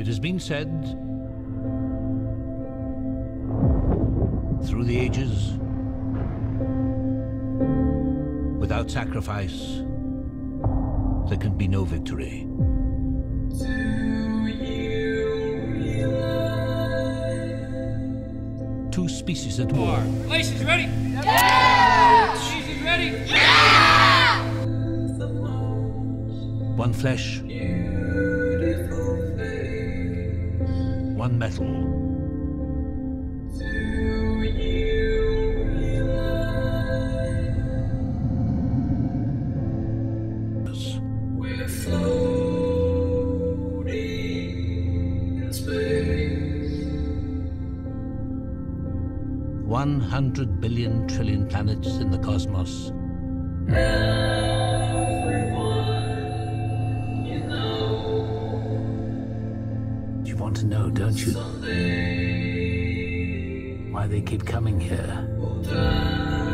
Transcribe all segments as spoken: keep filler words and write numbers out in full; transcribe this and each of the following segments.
It has been said through the ages, without sacrifice, there can be no victory. Do you realize? Two species at war. Glaciers ready? Yeah! Species ready? Yeah! One flesh, one metal. Do you realize? We're floating in space. One hundred billion trillion planets in the cosmos. Everyone you know. You want to know, don't you? Someday Why they keep coming here? we'll die.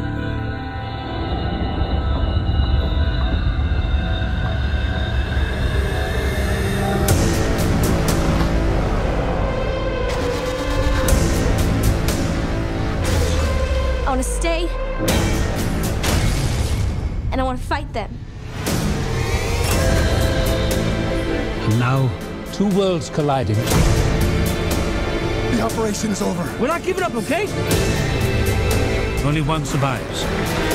I want to stay, and I want to fight them. And now, two worlds colliding. The operation is over. We're not giving up, okay? Only one survives.